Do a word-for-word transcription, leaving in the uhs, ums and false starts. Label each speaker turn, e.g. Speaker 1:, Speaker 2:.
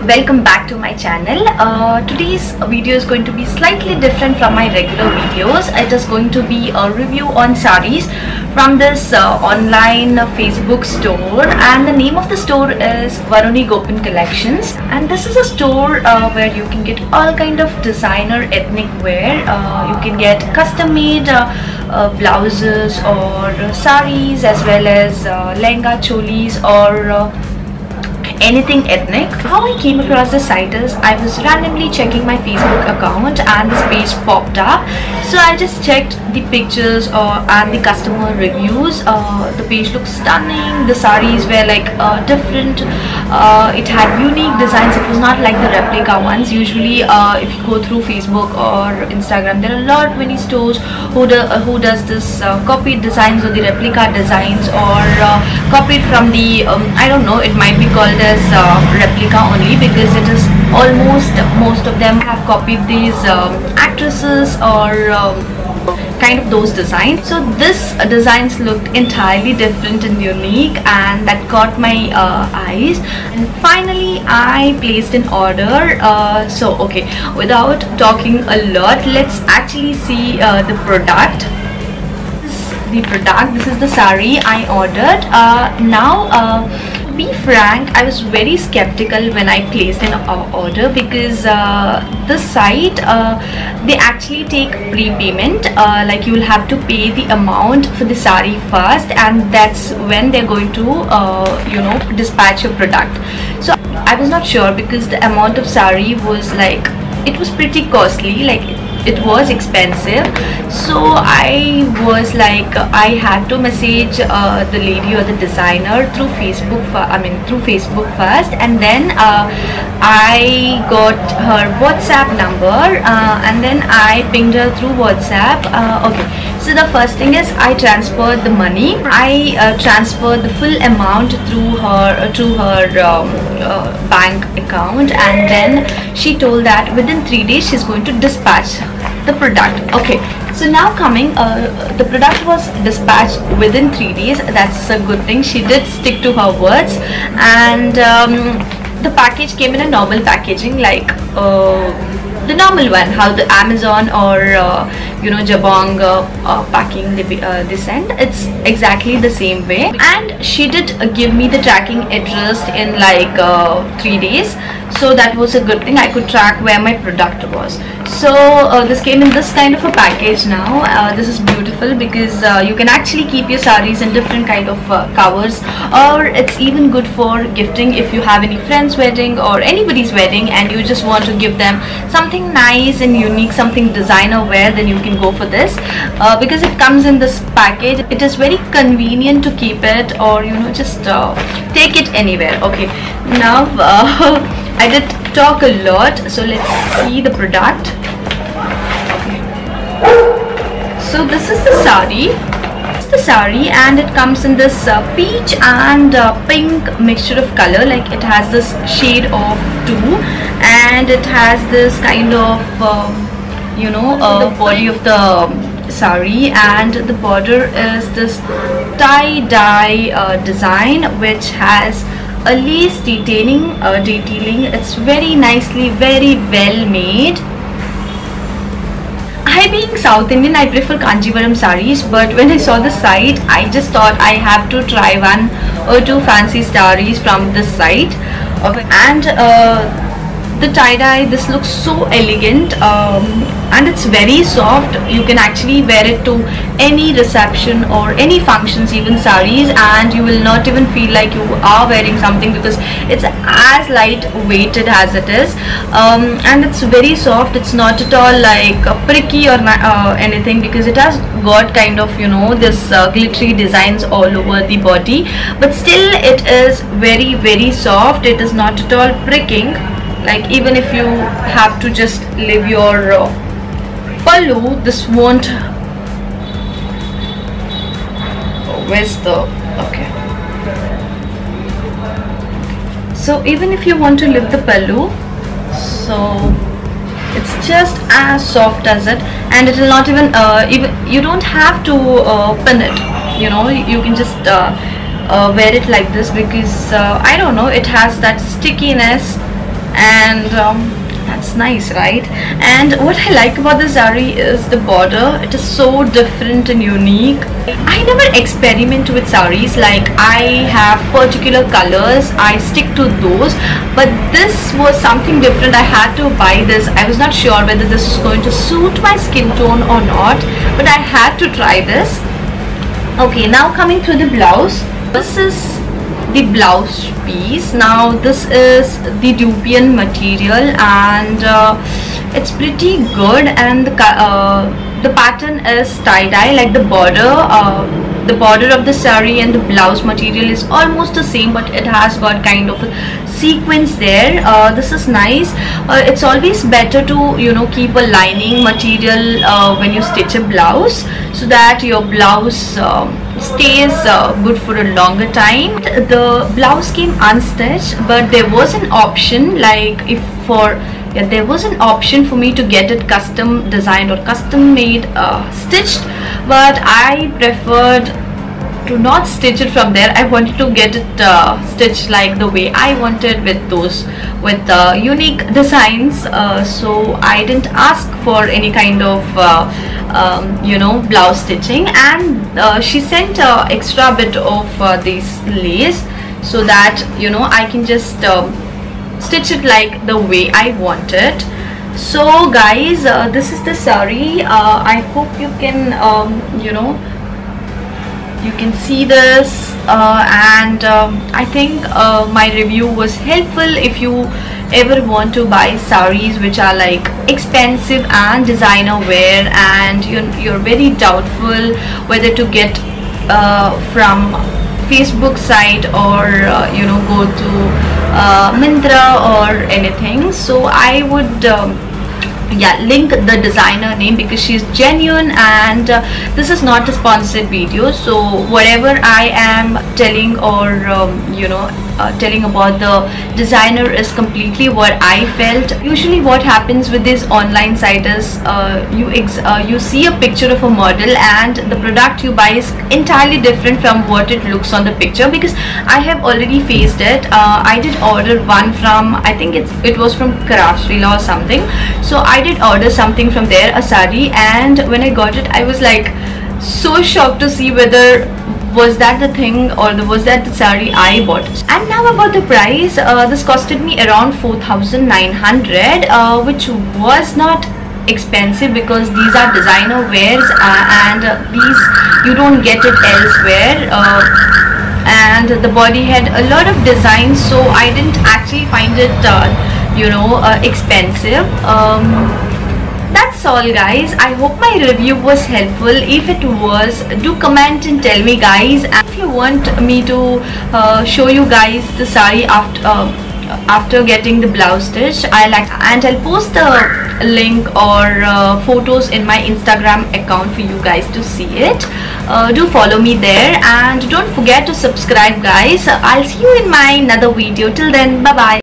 Speaker 1: welcome back to my channel. Uh, today's video is going to be slightly different from my regular videos. It is going to be a review on sarees from this uh, online uh, Facebook store, and the name of the store is Varunigopen collections. And this is a store uh, where you can get all kind of designer ethnic wear. Uh, you can get custom made uh, uh, blouses or uh, sarees, as well as uh, lehenga cholis or uh, anything ethnic. How I came across the site is I was randomly checking my Facebook account and this page popped up, so I just checked the pictures uh, and the customer reviews. Uh, the page looks stunning. The sarees were like uh, different. Uh, it had unique designs. It was not like the replica ones. Usually uh, if you go through Facebook or Instagram, there are a lot many stores who do, uh, who does this uh, copied designs or the replica designs, or uh, copied from the um, I don't know, it might be called as uh, replica only, because it is almost most of them have copied these um, actresses or um, kind of those designs. So this uh, designs looked entirely different and unique, and that caught my uh, eyes, and finally I placed an order. Uh, so okay, without talking a lot, let's actually see uh, the product. The product this is the saree I ordered. Uh, now uh, to be frank, I was very skeptical when I placed an uh, order, because uh, the site uh, they actually take prepayment. Uh, like you will have to pay the amount for the saree first, and that's when they're going to uh, you know dispatch your product. So I was not sure, because the amount of saree was like, it was pretty costly, like it was expensive. So I was like, I had to message uh, the lady or the designer through Facebook I mean through Facebook first, and then uh, I got her WhatsApp number, uh, and then I pinged her through WhatsApp. Uh, okay, so the first thing is I transferred the money. I uh, transferred the full amount through her uh, to her um, uh, bank account, and then she told that within three days she's going to dispatch the product. Okay, so now coming uh, the product was dispatched within three days. That's a good thing. She did stick to her words, and um, the package came in a normal packaging, like uh, the normal one, how the Amazon or uh, you know Jabong uh, uh, packing they, uh, they send. It's exactly the same way, and she did uh, give me the tracking address in like uh, three days. So that was a good thing. I could track where my product was. So uh, this came in this kind of a package now. Uh, this is beautiful, because uh, you can actually keep your sarees in different kind of uh, covers, or it's even good for gifting. If you have any friend's wedding or anybody's wedding and you just want to give them something nice and unique, something designer wear, then you can go for this, uh, because it comes in this package. It is very convenient to keep it, or you know just uh, take it anywhere. Okay, now uh, I did talk a lot, so let's see the product. Okay, so this is the saree. It's the saree, and it comes in this uh, peach and uh, pink mixture of color. Like it has this shade of two, and it has this kind of um, you know uh, the body of the saree, and the border is this tie-dye uh, design, which has a lace detailing uh, detailing. It's very nicely, very well made. I, being South Indian, I prefer Kanjivaram sarees, but when I saw the site, I just thought I have to try one or two fancy sarees from this site. Okay, and uh, the tie-dye, this looks so elegant, um, and it's very soft. You can actually wear it to any reception or any functions, even sarees, and you will not even feel like you are wearing something, because it's as light weighted as it is, um, and it's very soft. It's not at all like uh, pricky or uh, anything, because it has got kind of you know this uh, glittery designs all over the body, but still it is very very soft. It is not at all pricking. Like even if you have to just leave your uh, pallu, this won't. Oh, where's the okay? So even if you want to lift the pallu, so it's just as soft as it, and it will not even uh, even you don't have to uh, pin it. You know, you can just uh, uh, wear it like this, because uh, I don't know, it has that stickiness and um, that's nice, right? And what I like about the saree is the border. It is so different and unique. I never experiment with sarees. Like, I have particular colors, I stick to those, but this was something different. I had to buy this. I was not sure whether this is going to suit my skin tone or not, but I had to try this. Okay, now coming to the blouse. This is the blouse piece. Now this is the dupian material, and uh, it's pretty good, and the, uh, the pattern is tie-dye. Like the border uh, the border of the saree and the blouse material is almost the same, but it has got kind of a sequence there. Uh, this is nice. Uh, it's always better to, you know, keep a lining material uh, when you stitch a blouse, so that your blouse uh, stays uh, good for a longer time. The blouse came unstitched, but there was an option, like if for yeah, there was an option for me to get it custom designed or custom made uh, stitched, but I preferred to not stitch it from there. I wanted to get it uh, stitched like the way I wanted, with those with uh, unique designs. Uh, so I didn't ask for any kind of uh, um, you know, blouse stitching, and uh, she sent uh, extra bit of uh, this lace, so that, you know, I can just uh, stitch it like the way I want it. So guys, uh, this is the saree. uh, I hope you can um, you know, you can see this, uh, and um, I think uh, my review was helpful. If you ever want to buy sarees which are like expensive and designer wear, and you're, you're very doubtful whether to get uh, from Facebook site or uh, you know, go to uh, Myntra or anything, so I would um, yeah, link the designer name, because she's genuine, and uh, this is not a sponsored video. So whatever I am telling, or um, you know, uh, telling about the designer is completely what I felt. Usually what happens with this online site is uh, you ex uh, you see a picture of a model, and the product you buy is entirely different from what it looks on the picture, because I have already faced it. uh, I did order one from, I think it's it was from Craftsville or something. So I did order something from there, a saree, and when I got it, I was like so shocked to see whether was that the thing or was that the saree I bought. And now about the price. Uh, this costed me around four thousand nine hundred, uh, which was not expensive, because these are designer wears, uh, and uh, these you don't get it elsewhere. Uh, and the body had a lot of designs, so I didn't actually find it uh, you know, uh, expensive. Um, that's all guys. I hope my review was helpful. If it was, do comment and tell me guys. And if you want me to uh, show you guys the saree after uh, after getting the blouse stitch, I like, and I'll post the link or uh, photos in my Instagram account for you guys to see it. Uh, do follow me there, and don't forget to subscribe guys. I'll see you in my another video. Till then, bye bye.